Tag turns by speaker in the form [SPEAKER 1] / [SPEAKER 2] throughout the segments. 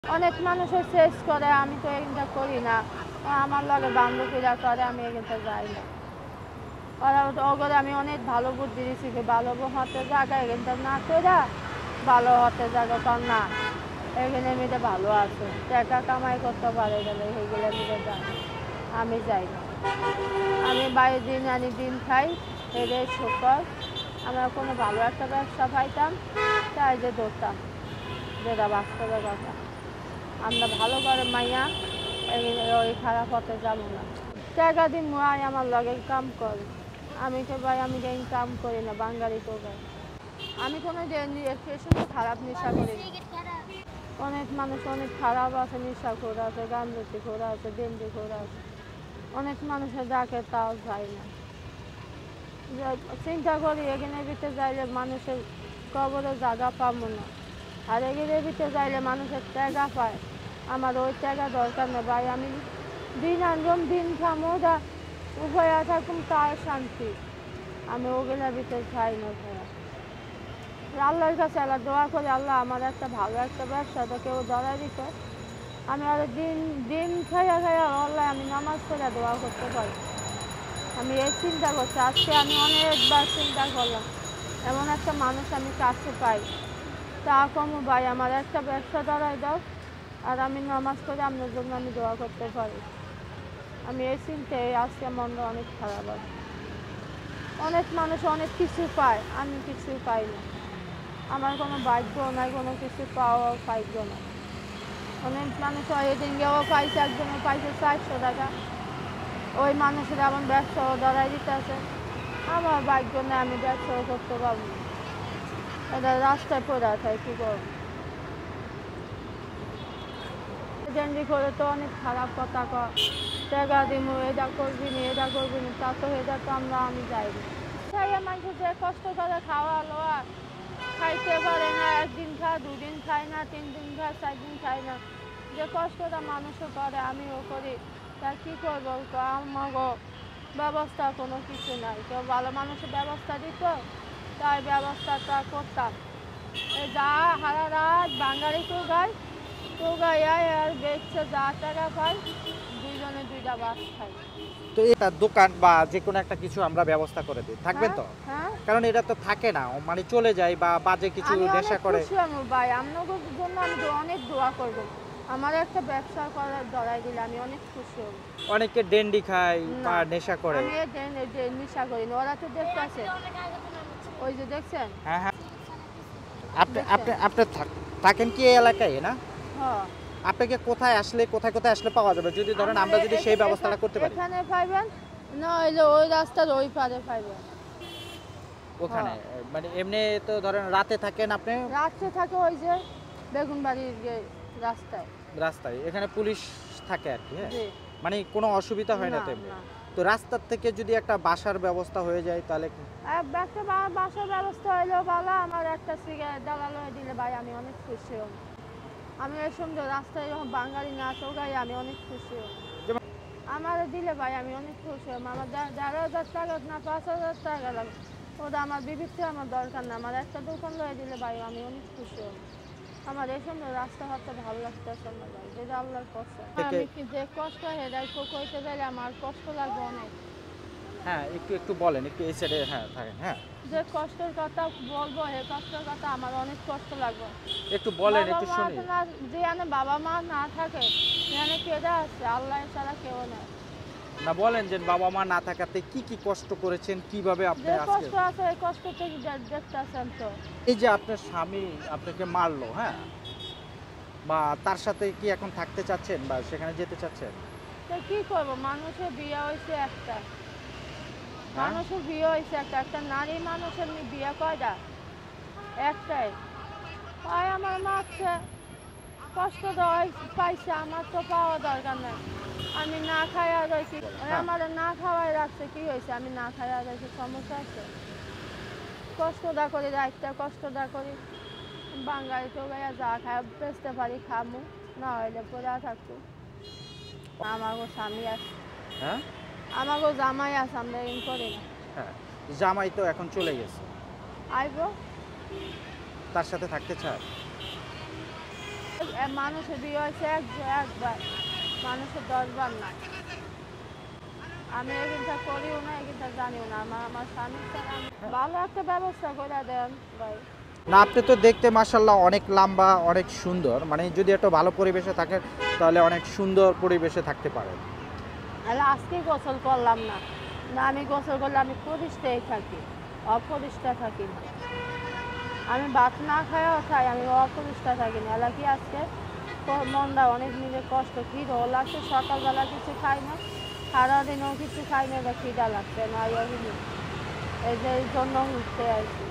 [SPEAKER 1] অনেক মানুষের শেষ করে, আমি তো এখানটা করি না। আমার লগে বান্ধবীরা করে, আমি এখানটা যাই না। ওরা ওগুলো আমি অনেক ভালো বুদ্ধি দিয়েছি যে ভালো হতে জায়গা এখানটা না করে ভালো হতে জায়গা তো না, এখানে এমনিতে ভালো আছে, টাকা কামাই করতে পারে গেলে সেগুলো এমনিতে যায়। আমি যাই না, আমি বাইরে দিন আনি দিন খাই, এদের শুকর। আমরা কোনো ভালো একটা ব্যবসা পাইতাম, তাই যে ধরতাম, যেটা বাস্তবের কথা। আমরা ভালো করে মাইয়া ওই খারাপ হতে যাবো না। টাকা দিন মাই আমার লগে কাম করে, আমি তো ভাই আমি কাম করি না, বাঙালি তো ভাই। আমি কোনো খারাপ নেশা করি না। অনেক মানুষ অনেক খারাপ আছে, নেশা করে আছে, গাঞ্জতি করে আছে, ডেন্ডি করে আছে। অনেক মানুষের ডাকে তাও যায় না। চিন্তা করি এখানে ভিতরে যাইলে মানুষের কবরে জায়গা পাবো না, আর এখানে ভিতরে যাইলে মানুষের টাকা পায়। আমার ওই টাকা দরকার নেই ভাই, আমি দিন আনলাম দিন খামো, উভয়া থাকুম তার শান্তি। আমি ওগুলোর ভিতরে চাই না ভাইয়া। আল্লাহর কাছে আল্লাহ দোয়া করি, আল্লাহ আমার একটা ভালো একটা ব্যবসাটা কেউ ধরা দিত, আমি আর দিন দিন খাইয়া খাইয়া আল্লাহ আমি নামাজ পড়ে দোয়া করতে পারি। আমি এই চিন্তা করছি, আজকে আমি অনেকবার চিন্তা করলাম এমন একটা মানুষ আমি কাছে পাই, তা কমু ভাই আমার একটা ব্যবসা ধরাই দাও, আর আমি নামাজ পড়ে আপনার জন্য আমি দোয়া করতে পারি। আমি এই চিন্তায় আজকে মনটা অনেক খারাপ আছে। অনেক মানুষ অনেক কিছু পায়, আমি কিছুই পাই না। আমার কোনো ভাগ্য নাই, কোনো কিছু পাওয়ার ভাগ্য নাই। অনেক মানুষ এদিন গিয়েও পাইছে, একজনে পাইছে 400 টাকা, ওই মানুষের আমার ব্যবসাও ধরাই দিতে আছে। আমার ভাগ্য নেই, আমি ব্যবসাও করতে পারবো না, এটা রাস্তায় পড়ে আছে, কী করবো। ডেন্ডি করে তো অনেক খারাপ কথা কয়, টাকা দিমু, এটা করবি না এটা করবি না, তা তো এটা তো আমি যাইনি। মানুষ যে কষ্ট করে খাওয়া লোয়া খাইতে পারে না, একদিন খায়, দুদিন খায় না, 3 দিন খায়, 4 দিন খায় না, যে কষ্টটা মানুষও করে আমিও করি, তা কী করবো। আমারও ব্যবস্থা কোনো কিছু নাই, কেউ ভালো মানুষের ব্যবস্থা দিত, তাই ব্যবস্থাটা করতাম। যা হারা রাত বাঙালি তো গায়, তো গায় আর বেচছে, যা টাকা পাই দুইজনে 2টা বাস খাই।
[SPEAKER 2] তো এটা দোকান বা যে কোনো একটা কিছু আমরা ব্যবস্থা করে দিই, থাকবেন তো?
[SPEAKER 1] হ্যাঁ,
[SPEAKER 2] কারণ এটা তো থাকে না, মানে চলে যায় বা বাজে কিছু নেশা করে।
[SPEAKER 1] ভাই আপনাদের জন্য আমি অনেক দোয়া করব, আমার একটা ব্যবসা করার ধরাই দিলে আমি অনেক খুশি হব।
[SPEAKER 2] অনেকে ডেন্ডি খায় বা নেশা করে।
[SPEAKER 1] আমি নেশা করি না, ওরা তো দেখতেছে, ওই যে দেখছেন।
[SPEAKER 2] হ্যাঁ হ্যাঁ, আপনি আপনি আপনি থাকেন কি এই এলাকায় না?
[SPEAKER 1] হ্যাঁ।
[SPEAKER 2] আপনাকে কোথায় আসলে কোথায় কোথায় আসলে পাওয়া যাবে, যদি ধরেন আমরা যদি সেই ব্যবস্থাটা করতে পারি?
[SPEAKER 1] এখানে পাইবেন না, হইলে ওই রাস্তার ওই পারে পাইবেন।
[SPEAKER 2] ওখানে মানে এমনি তো ধরেন রাতে থাকেন আপনি?
[SPEAKER 1] রাত্রে থাকে ওই যে বেগুনবাড়ির রাস্তায়।
[SPEAKER 2] রাস্তায় এখানে পুলিশ থাকে আর কি, হ্যাঁ।
[SPEAKER 1] জি।
[SPEAKER 2] মানে কোনো অসুবিধা হয় না
[SPEAKER 1] না,
[SPEAKER 2] তো এমনি?
[SPEAKER 1] না।
[SPEAKER 2] তো রাস্তার থেকে যদি একটা বাসার ব্যবস্থা হয়ে যায় তাহলে
[SPEAKER 1] একটা বাসার ব্যবস্থা হইলেও ভালো, আমার একটা সিগারেট দালাল হয়ে দিলে ভাই আমি অনেক খুশি হব। আমি এই সুন্দর রাস্তায় যখন বাঙালি না চৌগাই আমি অনেক খুশি হব। আমার দিলে ভাই আমি অনেক খুশি হব। আমার 11,000 টাকা না 5,000 টাকা লাগে, ওটা আমার বিবিধে আমার দরকার না, আমার একটা দোকান লয়ে দিলে ভাই আমি অনেক খুশি হব। আমার এই সুন্দর রাস্তাঘাটটা ভালো লাগতেছে না ভাই, যেটা আল্লাহর কষ্ট। আমি কি যে কষ্ট হেদাই কইতে গেলে আমার কষ্ট লাগবে অনেক।
[SPEAKER 2] হ্যাঁ, একটু একটু বলেন, একটু এই সাইডে হ্যাঁ থাকেন, হ্যাঁ।
[SPEAKER 1] যে কষ্টের কথা বলবো, এই কষ্টের কথা আমার অনেক কষ্ট লাগবে।
[SPEAKER 2] একটু বলেন, একটু শুনি।
[SPEAKER 1] যেখানে বাবা মা না থাকে সেখানে কেডা আছে, আল্লাহ ছাড়া কেউ নেই।
[SPEAKER 2] না বলেন যে বাবা মা না থাকাতে কি কি কষ্ট করেছেন, কিভাবে আপনি
[SPEAKER 1] যে
[SPEAKER 2] আজকে
[SPEAKER 1] কষ্ট আছে এই কষ্ট থেকে দেখতেছেন তো।
[SPEAKER 2] এই যে আপনার স্বামী আপনাকে মারলো, হ্যাঁ, বা তার সাথে কি এখন থাকতে চাচ্ছেন বা সেখানে যেতে চাচ্ছেন?
[SPEAKER 1] তো কি করবো, মানুষের বিয়ে হয়েছে একটা,
[SPEAKER 2] হ্যাঁ?
[SPEAKER 1] মানুষের বিয়ে হয়েছে একটা নারী মানুষের বিয়ে কয়টা, একটাই। তাই আমার মারছে, কষ্ট পাইছে, আমার তো পাওয়া দরকার নেই। আমি না খাইয়া রয়েছি, আমার না খাওয়াই রাখছে, কি হয়েছে, আমি না খাইয়া রয়েছি, সমস্যা আছে? কষ্টটা করি রাখতে, কষ্টটা করি বাঙালি তো গাইয়া যা খায় বেচতে পারি খামু, না হইলে পড়া থাকতো। আমারও স্বামী আছে,
[SPEAKER 2] হ্যাঁ,
[SPEAKER 1] আমারও জামাই আছে, আমরা এম করি না।
[SPEAKER 2] হ্যাঁ, জামাই তো এখন চলে গেছে,
[SPEAKER 1] আইব,
[SPEAKER 2] তার সাথে থাকতে চায়?
[SPEAKER 1] মানুষের বিয়ে হয়েছে একবার, মানুষের 10 বার না। আমি এখানটা করিও না, এখানটা জানিও না। আমার স্বামীর সাথে ভালো একটা ব্যবস্থা করে দেন ভাই।
[SPEAKER 2] না, আপনি তো দেখতে মাশাআল্লাহ অনেক লম্বা, অনেক সুন্দর। মানে যদি একটা ভালো পরিবেশে থাকেন তাহলে অনেক সুন্দর পরিবেশে থাকতে পারেন।
[SPEAKER 1] তাহলে আজকে গোসল করলাম না, না আমি গোসল করলে আমি পরিষ্কারই থাকি, অপরিষ্কার থাকি না। আমি ভাত না খাইও খাই, আমি অপরিষ্কার থাকি না। এলাকি আজকে মনটা অনেক নিজের কষ্ট, খিদে লাগছে, সকালবেলা কিছু খাই না, সারাদিনও কিছু খাই না, এটা খিদা লাগছে না। এই যে এই জন্য ঘুরতে আসছি।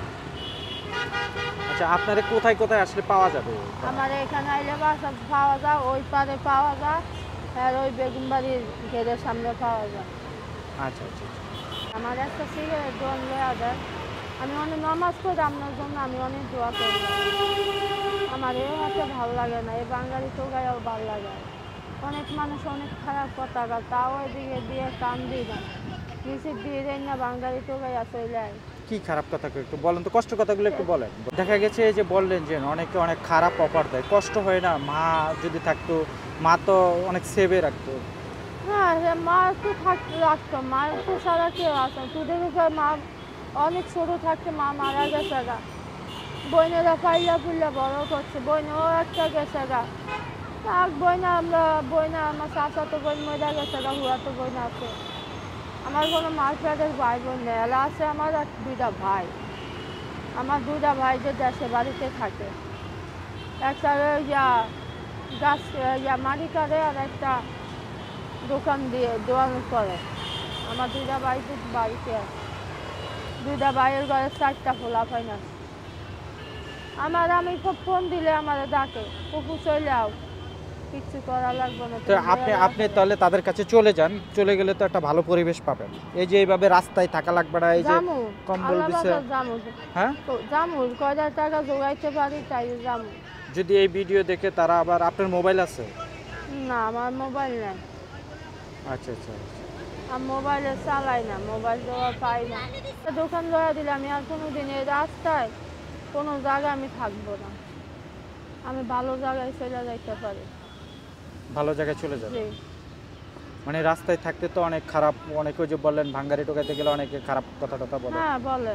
[SPEAKER 2] আচ্ছা, আপনারা কোথায় কোথায় আসলে পাওয়া যাবে?
[SPEAKER 1] আমার এখানে আইলে বাসা পাওয়া যায়, ওই পারে পাওয়া যায়, আর ওই বেগুনবাড়ির গেটের সামনে পাওয়া যায়।
[SPEAKER 2] আচ্ছা আচ্ছা আচ্ছা।
[SPEAKER 1] আমার একটা সিগারেট দোকান লয়া দেয়। আমি অনেক নামাজ পড়ি আপনার জন্য, আমি অনেক দোয়া করি। আমার এই হাতে ভালো লাগে না, এই বাঙালি টোকাইও ভালো লাগে। অনেক মানুষ অনেক খারাপ কথা কয়, তাও এদিকে দিয়ে কান দিই না, নিচের দিয়ে দেয় না, বাঙালি টোকাইয়া চলে যায়।
[SPEAKER 2] কি খারাপ কথা একটু বলেন তো, কষ্ট কথাগুলো একটু বলেন। দেখা গেছে যে বললেন যে অনেকে অনেক খারাপ অফার দেয়, কষ্ট হয় না? মা যদি থাকতো, মা তো অনেক সেভে রাখতো।
[SPEAKER 1] হ্যাঁ, মা তো থাকতে রাখতো, মা তো সারা কেউ আসতো। তোদের উপর মা অনেক ছোট থাকতে মা মারা গেছে গা, বইনেরা পাইলা ফুললে বড় করছে, বইনেও একটা গেছে গা। বইনা আমরা বইনা আমার চাচা তো বই মরা গেছে গা, হুয়া তো বইনা আছে। আমার কোনো মার পেটের ভাই বোন নেই, এলা আছে আমার আর 2টা ভাই। আমার 2টা ভাই যে দেশে বাড়িতে থাকে, একটা গাছ মাটি কাটে, আর একটা দোকান করে। আমার 2টা ভাই তো বাড়িতে আছে, 2টা ভাইয়ের ঘরে 4টা পোলাপান আছে। আমি খুব ফোন দিলে আমার ডাকে, পুকু চলে আও, কিচ্ছু করা লাগবে না।
[SPEAKER 2] তো আপনি তাহলে তাদের কাছে চলে যান, চলে গেলে তো একটা ভালো পরিবেশ পাবেন। এই যে এইভাবে রাস্তায় থাকা লাগবে না, এই যে কম্বল দিছে। হ্যাঁ,
[SPEAKER 1] জামু কয়টা টাকা জোগাইতে পারি তাই জামু।
[SPEAKER 2] যদি এই ভিডিও দেখে তারা আবার, আপনার মোবাইল আছে?
[SPEAKER 1] না, আমার মোবাইল নেই।
[SPEAKER 2] আচ্ছা আচ্ছা।
[SPEAKER 1] আমি মোবাইলে চালাই না, মোবাইল দেওয়া পাই না। দোকান ধরা দিলে আমি আর কোনো দিন এই রাস্তায় কোনো জায়গায় আমি থাকবো না। আমি ভালো জায়গায় চলে যাইতে পারি।
[SPEAKER 2] ভালো জায়গায় চলে যাবে?
[SPEAKER 1] জি।
[SPEAKER 2] মানে রাস্তায় থাকতে তো অনেক খারাপ, অনেকে যে বললেন ভাঙ্গারি টোকাইতে গেলে অনেকে খারাপ কথা টথা বলে।
[SPEAKER 1] হ্যাঁ বলে,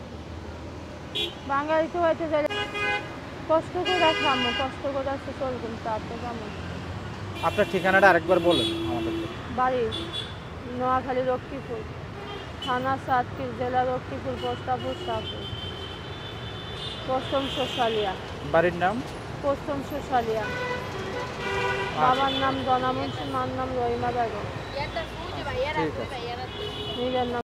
[SPEAKER 1] বাঙালি তো হইতে গেলে কষ্ট করে খামো, কষ্ট করে আসতে চলবেন, তারপর যাবো।
[SPEAKER 2] আপনার ঠিকানাটা আরেকবার বলুন আমাদেরকে।
[SPEAKER 1] বাড়ি নোয়াখালী রক্ষীপুর, থানা সাতক্ষীর, জেলা রক্ষীপুর, পোস্টাপুর শাহপুর, পশ্চিম শোষালিয়া।
[SPEAKER 2] বাড়ির নাম?
[SPEAKER 1] পশ্চিম শোষালিয়া। বাবার নাম জনামুন্সি, মার নাম রহিমা বেগম।
[SPEAKER 2] ঠিক আছে।
[SPEAKER 1] নিজের নাম